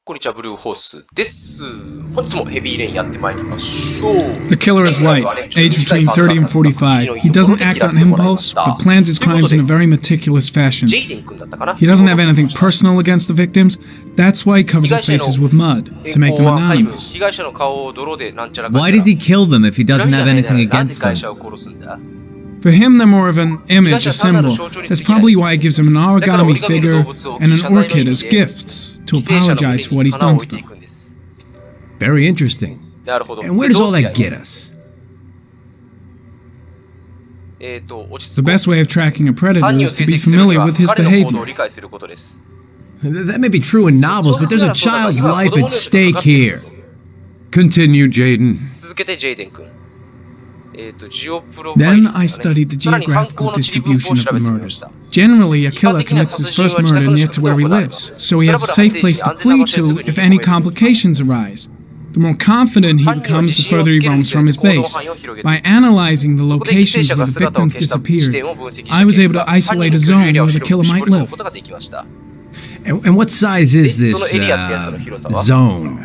こんにちは、ブルーホースです。本日もヘビーレインやってまいりましょう。 The killer is white, aged between 30 and 45. He doesn't act on impulse, but plans his crimes in a very meticulous fashion. He doesn't have anything personal against the victims. That's why he covers their faces with mud, to make them anonymous. Why does he kill them if he doesn't have anything against them? For him, they're more of an image, a symbol. That's probably why he gives them an origami figure and an orchid as gifts, to apologize for what he's done to them. Very interesting. And where does all that get us? The best way of tracking a predator is to be familiar with his behavior. That may be true in novels, but there's a child's life at stake here. Continue, Jaden. Then I studied the geographical distribution of the murders. Generally, a killer commits his first murder near to where he lives, so he has a safe place to flee to if any complications arise. The more confident he becomes, the further he roams from his base. By analyzing the locations where the victims disappeared, I was able to isolate a zone where the killer might live. And what size is this, zone?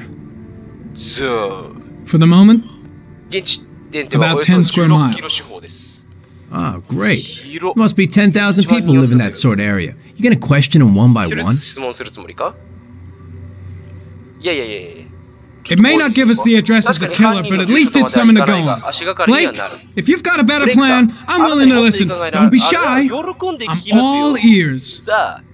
For the moment, about 10 square miles. Oh, great. There must be 10,000 people live in that sort of area. You gonna question them one by one? It may not give us the address of the killer, but at least it's something to go on. Blake, if you've got a better plan, I'm willing to listen. Don't be shy. I'm all ears.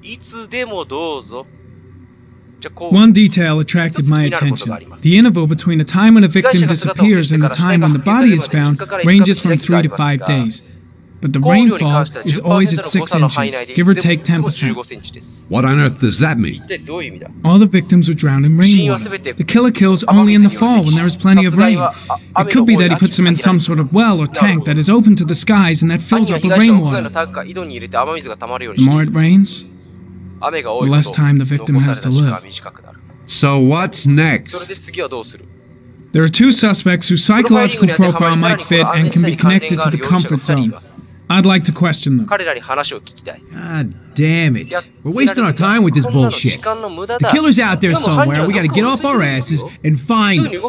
One detail attracted my attention. The interval between the time when a victim disappears and the time when the body is found ranges from 3 to 5 days. But the rainfall is always at 6 inches, give or take 10%. What on earth does that mean? All the victims were drowned in rainwater. The killer kills only in the fall when there is plenty of rain. It could be that he puts them in some sort of well or tank that is open to the skies and that fills up with rainwater. The more it rains, the less time the victim has to live. So what's next? There are 2 suspects whose psychological profile might fit and can be connected to the comfort zone. I'd like to question them. God damn it. We're wasting our time with this bullshit. The killer's out there somewhere. We gotta get off our asses and find him.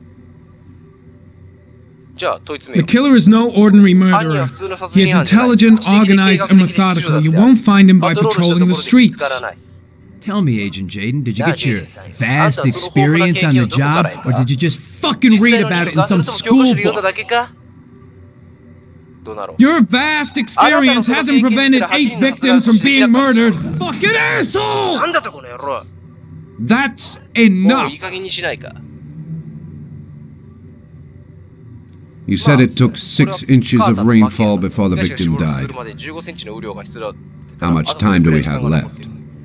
The killer is no ordinary murderer. He is intelligent, organized, and methodical. You won't find him by patrolling the streets. Tell me, Agent Jaden, did you get your vast experience on the job, or did you just fucking read about it in some school book? Your vast experience hasn't prevented 8 victims from being murdered. Fucking asshole! That's enough! You said it took 6 inches of rainfall before the victim died. How much time do we have left?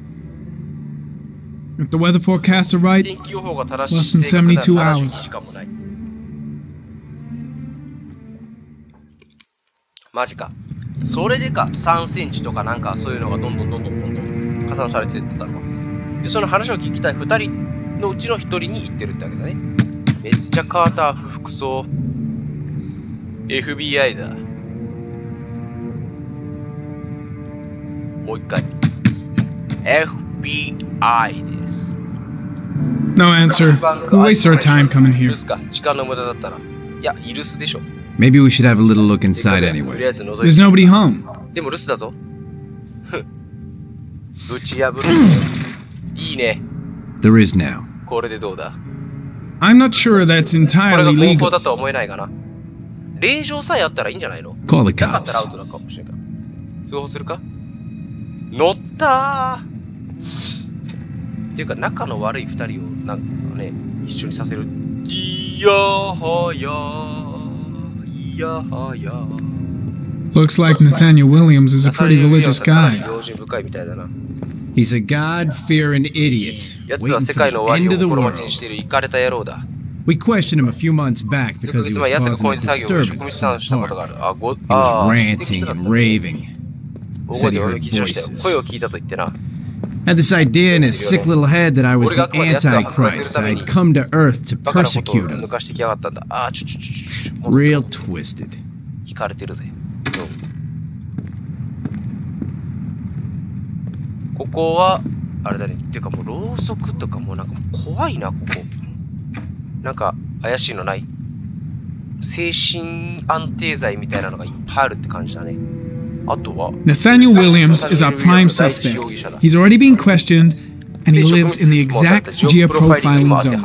If the weather forecasts are right, less than 72 hours. マジか。それでか、3センチとかなんかそういうのがどんどん加算されていってたの。で、その話を聞きたい2人のうちの1人に言ってるってわけだね。めっちゃカーター服装。FBI だ。もう一回。FBI です。 No answer. We'll waste our time coming here. 時間の無駄だったら。いや、イルスでしょ。 Maybe we should have a little look inside anyway. There's nobody home. でも留守だぞ。ぶち破る。いいね。 There is now. これでどうだ？ I'm not sure that's これが entirely 合法 legal. だとは思えないかな。令状さえあったらいいんじゃないの？ Call the なかったらアウ cops. トだかもしれないから。通報するか？乗ったー。っていうか仲の悪い2人をなんかね一緒にさせる。いやはや。 Looks like Nathaniel Williams is a pretty religious guy. He's a God-fearing idiot, waiting for the end of the world. We questioned him a few months back because he was causing a disturbance in the park. He was ranting and raving. Said he heard voices. Had this idea in his sick little head that I was the Antichrist, and I'd come to Earth to persecute him. Real twisted. 引かれてるぜ。ここはあれだね。っていうかもう、ろうそくとかもなんか怖いな、ここ。なんか、怪しいのない？精神安定剤みたいなのがいっぱいあるって感じだね。あとは Nathaniel Williams is our prime suspect. He's already been questioned, and he lives in the exact geoprofiling zone.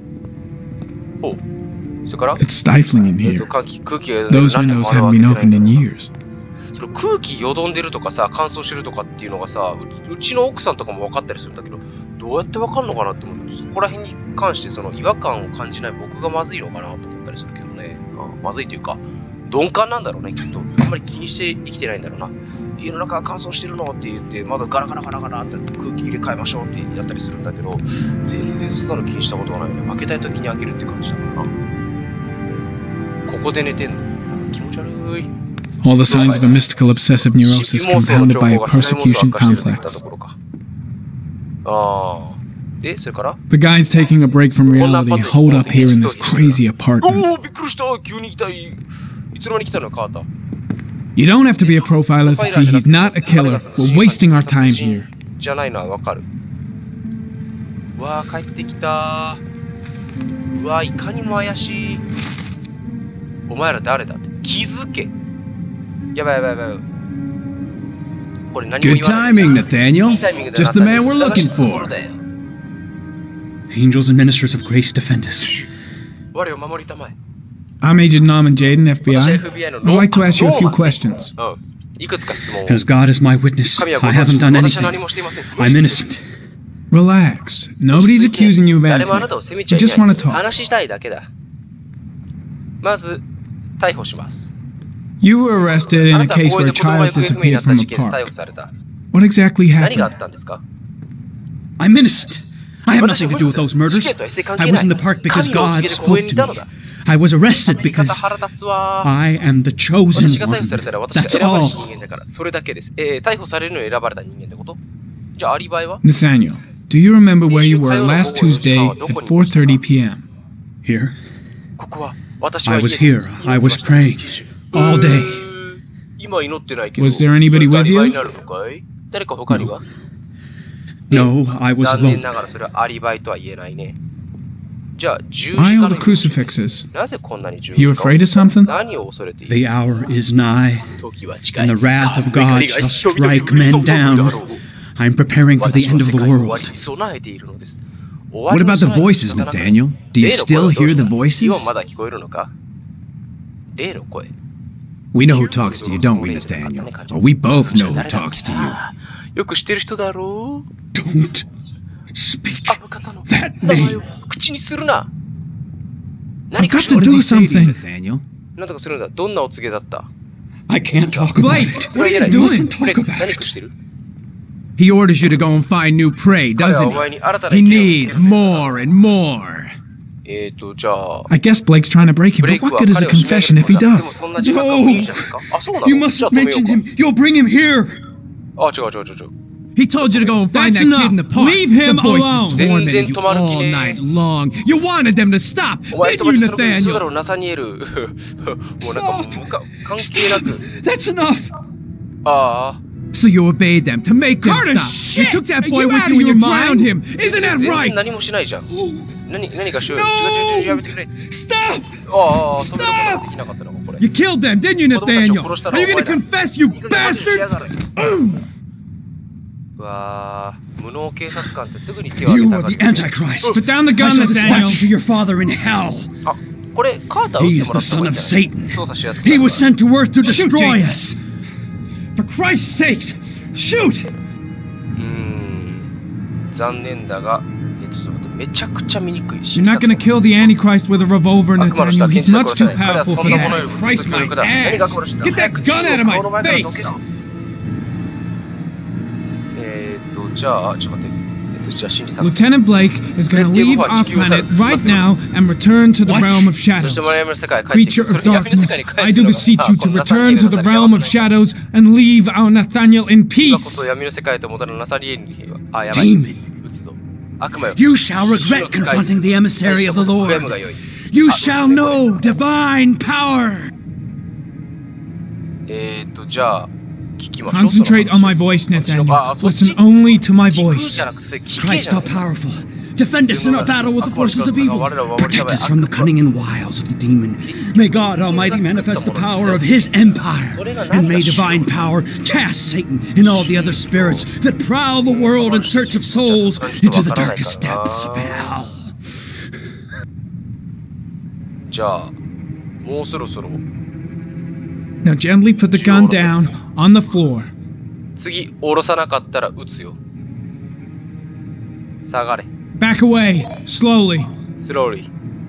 It's stifling in here. Those windows haven't been opened in years. 空気よどんでるとかさ、乾燥してるとかっていうのがさ、うちの奥さんとかも分かったりするんだけど、どうやって分かるのかなって思う。そこら辺に関してその違和感を感じない僕がまずいのかなと思ったりするけどね。まずいというか、鈍感なんだろうね、きっと。あんまり気にして生きてないんだろうな。家の中が乾燥してるのって言って、窓ガラガラガラガラって空気入れ替えましょうってやったりするんだけど、全然そんなの気にしたことがないよね。開けたい時に開けるって感じだからな。ここで寝てんの。気持ち悪い。 All the signs of a mystical obsessive neurosis compounded by a persecution complex. The guys taking a break from reality hold up here in this crazy apartment. You don't have to be a profiler to see he's not a killer. We're wasting our time here. じゃないのはわかる。うわー、帰ってきたー。うわー、いかにも怪しい。お前ら誰だって気づけ。やばいやばいやばい。これ何も言わない。 Good timing, Nathaniel. Just the man we're looking for. Angels and ministers of grace defend us. 我を守りたまえ。 I'm Agent Norman Jaden, FBI. I'd like to ask you a few questions. As God is my witness, I haven't done anything. I'm innocent. Relax. Nobody's accusing you of anything. We just want to talk. 話したいだけだ。まず、逮捕します。 You were arrested in a case where a child disappeared from a park. What exactly 何があ happened? ったんですか？ I'm innocent. I have nothing to do with those murders. I was in the park because God spoke to me. I was arrested because I am the chosen 私が逮捕されたら one. 私が That's 選ばれ all. し人間だから、それだけです。逮捕されるのに選ばれた人間ってこと？じゃあアリバイは？ Nathaniel, do you remember where you were last Tuesday at 4:30 p.m.? Here? ここは私は I 家 was で here. I was praying all day. 今祈ってないけど。 Was there anybody with you? アリバイになるのかい？誰か他には？ No, I was 残念 alone. ながらそれはアリバイとは言えないね。じゃあ十字 Why 架 all の the crucifixes? なぜこんなに十字架 You afraid of something? 何を恐れている？ The hour is nigh, 時は近い。 and the wrath of God shall strike men down. I'm preparing for the end of the world. What about the voices, Nathaniel? Do you still hear the voices? 今まだ聞こえるのか？霊の声。 We know who talks to you, don't we, Nathaniel? Or we both know who talks to you. よく知ってる人だろう？ Don't speak あの方の that 名前を name. 口にするな。 I've 何か got し to ろ do What does he say to you, something. Nathaniel? なんとかするんだ。どんなお告げだった？ I can't talk about Blake, it. what are you Listen, doing? talk about 何 it. かしてる？ He orders you to go and find new prey, 彼は doesn't お前 he? に新たな He 意見をつけ needs るんだよ。 more and more. じゃあ、 I guess Blake's trying to break him, ブレイ but ク what は good is 彼 a を締める confession if と he かでも does? そんな自覚もいいじゃないか。あ、そうなの？ You じゃ must あ止めよ mention う him. You'll bring him here. か。あ、違う。 He told you to go and find That's that kid in the enough. park. Leave him the voices alone. tormented you 全然止まる気 all ね。 night long. You wanted them to stop, お前 didn't 人 you, たちそれそうだ Nathaniel? ろう、ナサニエル。もうなんか関係なく。 That's enough. ああ。 So you obeyed them to make them Curtis, stop. You shit! took that Are boy you with out you of when you your drowned him. mind? Isn't that 全然 right? 何もしないじゃん。何かしようよ。違う、やめてくれ。 Stop. ああ、止めることができなかったのか、これ。 You killed them, didn't you, 子供たちを Nathaniel? 殺したの Are は you お前 gonna だ。 confess, you いい加減マジでしや bastard? がれ。うわー、無能警察官ってすぐに手を挙 You げた are がる the Antichrist. Put down the I gun, shall Nathaniel. dispatch to your father in hell. あ、これカーター打っ He て is もら the った方がい son いん of じゃない Satan. 操作しやすくな He る was から。 sent to earth to destroy Jaden. us. For Christ's sakes, shoot! 残念だが、ちょっと待って、めちゃくちゃ見にくい。 You're not gonna kill the Antichrist with a revolver, 悪魔の下 Nathaniel. は He's 検 much 知は too 殺せない。彼は powerful そ for んなもの that. より Christ, 強力だ。 my 何が殺した ass. Get that gun out of my 顔の前からどけ face. ろ。じゃあ、ちょっと待って。じゃあ心理作戦。 Lieutenant Blake is gonna leave our planet right now and return to the realm of そして shadows. マラヤムの世界へ帰ってく Creature る。そ of れ闇の世界 darkness, に帰 I って do くる beseech you to return to the realm of shadows and leave our Nathaniel in 今こ peace. そ闇の世界へと戻るナサリエルには、あ、やばい。 Demon, 撃つぞ。悪魔よ。 you shall regret confronting the emissary of the フレーム Lord. が良い。 You shall know divine power. じゃあ、 聞きましょう。 Concentrate on my voice, Nathaniel. Listen only to my voice. Christ all powerful, defend us in our battle with the forces of evil. Protect us from the cunning and wiles of the demon. May God Almighty manifest the power of His empire, and may divine power cast Satan and all the other spirits that prowl the world in search of souls into the darkest depths of hell. じゃあ、もうそろそろ。 Now gently put the gun down on the floor. 次、下ろさなかったら撃つよ。下がれ。 Back away, slowly. Slowly.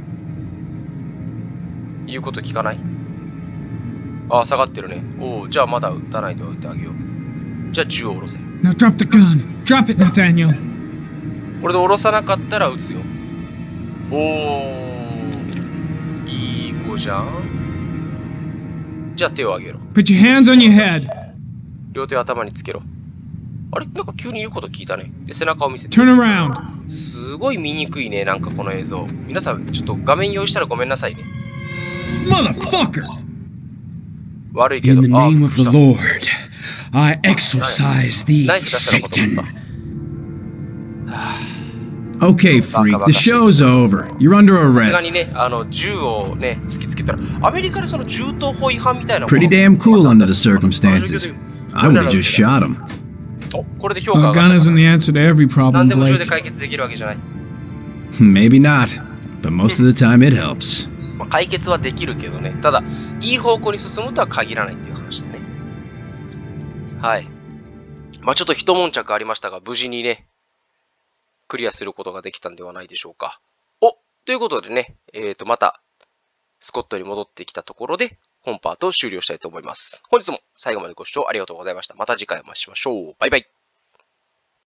言うこと聞かない？ああ、下がってるね。おお、じゃあまだ撃たないでおいてあげよう。じゃあ銃を下ろせ。 Now drop the gun. Drop it, Nathaniel. これで下ろさなかったら撃つよ。おお、いい子じゃん。じゃあ手を上げろ。 Put your hands on your head. 両手を頭につけろ。あれなんか急に言うこと聞いたね。で、背中を見せて。 Turn around. すごい見にくいね、なんかこの映像。皆さん、ちょっと画面用意したらごめんなさいね。 Motherfucker! 悪いけど。 In the name of the Lord, I exorcise thee, ナイフ出したのかと思った。 Okay, freak, the show's over. You're under さすがに arrest. ね、銃をね、突きつけたら、アメリカでその銃刀法違反みたいなもの。 Pretty damn cool under the circumstances. I would have just shot him. お、これで評価 A が gun 上がった isn't the answer to every から。何 problem, でも銃で Blake. 解決できるわけじゃない。 Maybe not, but most of the time it helps. まあ、解決はできるけどね。ただ、いい方向に進むとは限らないっていう話でね。はい。まあちょっと一悶着ありましたが、無事にね、クリアすることができたんではないでしょうか。お、ということでね、また、スコットに戻ってきたところで、本パートを終了したいと思います。本日も最後までご視聴ありがとうございました。また次回お会いしましょう。バイバイ。